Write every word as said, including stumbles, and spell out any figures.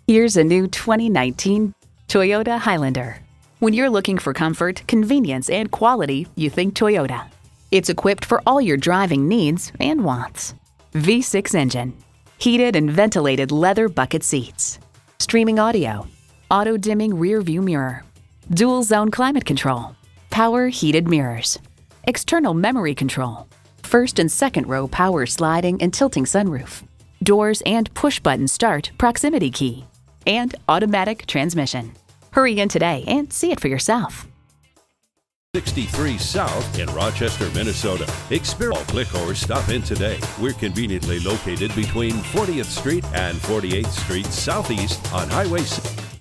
Here's a new twenty nineteen Toyota Highlander. When you're looking for comfort, convenience, and quality, you think Toyota. It's equipped for all your driving needs and wants. V six engine, heated and ventilated leather bucket seats, streaming audio, auto-dimming rear view mirror, dual zone climate control, power heated mirrors, external memory control, first and second row power sliding and tilting sunroof, doors and push-button start proximity key, and automatic transmission. Hurry in today and see it for yourself. sixty-three South in Rochester, Minnesota. Experience, click or stop in today. We're conveniently located between fortieth Street and forty-eighth Street Southeast on Highway six.